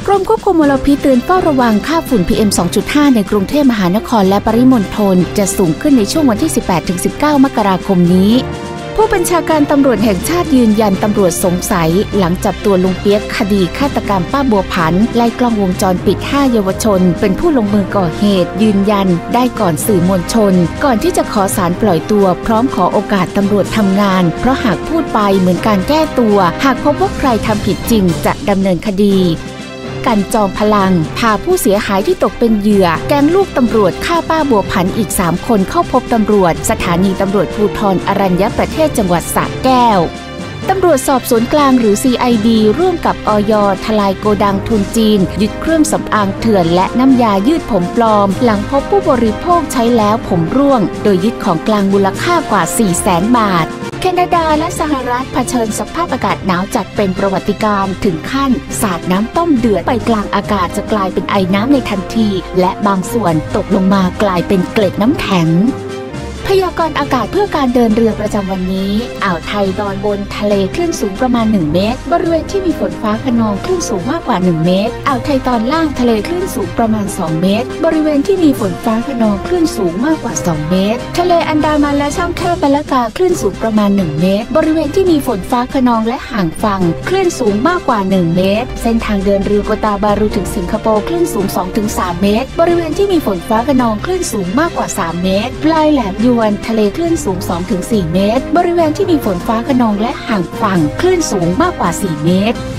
กรมควบคุมมลพิษเตือนเฝ้าระวังค่าฝุ่น PM 2.5 ในกรุงเทพมหานครและปริมณฑลจะสูงขึ้นในช่วงวันที่ 18-19 มกราคมนี้ผู้บัญชาการตำรวจแห่งชาติยืนยันตำรวจสงสัยหลังจับตัวลุงเปี๊ยกคดีฆาตกรรมป้าบัวผันไล่กล้องวงจรปิด 5 เยาวชนเป็นผู้ลงมือก่อเหตุยืนยันได้ก่อนสื่อมวลชนก่อนที่จะขอศาลปล่อยตัวพร้อมขอโอกาสตำรวจทำงานเพราะหากพูดไปเหมือนการแก้ตัวหากพบว่าใครทำผิดจริงจะดำเนินคดีกันจอมพลังพาผู้เสียหายที่ตกเป็นเหยื่อแก๊งลูกตำรวจฆ่าป้าบัวผันอีก3 คนเข้าพบตำรวจสถานีตำรวจภูธรอรัญญประเทศจังหวัดสระแก้วตำรวจสอบสวนกลางหรือ CID ร่วมกับอย.ทลายโกดังทุนจีนยึดเครื่องสำอางเถื่อนและน้ำยายืดผมปลอมหลังพบผู้บริโภคใช้แล้วผมร่วงโดยยึดของกลางมูลค่ากว่า 400,000 บาทแคนาดาและสหรัฐเผชิญสภาพอากาศหนาวจัดเป็นประวัติการณ์ถึงขั้นสาดน้ำต้มเดือดไปกลางอากาศจะกลายเป็นไอน้ำในทันทีและบางส่วนตกลงมากลายเป็นเกล็ดน้ำแข็งพยากรณ์อากาศเพื่อการเดินเรือประจำวันนี้อ่าวไทยตอนบนทะเลคลื่นสูงประมาณ1 เมตรบริเวณที่มีฝนฟ้าคะนองคลื่นสูงมากกว่า1 เมตรอ่าวไทยตอนล่างทะเลคลื่นสูงประมาณ2 เมตรบริเวณที่มีฝนฟ้าคะนองคลื่นสูงมากกว่า2 เมตรทะเลอันดามันและช่องแคบมะละกาคลื่นสูงประมาณ1 เมตรบริเวณที่มีฝนฟ้าคะนองและห่างฝั่งคลื่นสูงมากกว่า1 เมตรเส้นทางเดินเรือโกตาบารูถึงสิงคโปร์คลื่นสูง 2-3 เมตรบริเวณที่มีฝนฟ้าคะนองคลื่นสูงมากกว่า3 เมตรปลายแหลมยวนทะเลคลื่นสูง 2-4 เมตรบริเวณที่มีฝนฟ้าคะนองและห่างฝั่งคลื่นสูงมากกว่า4 เมตร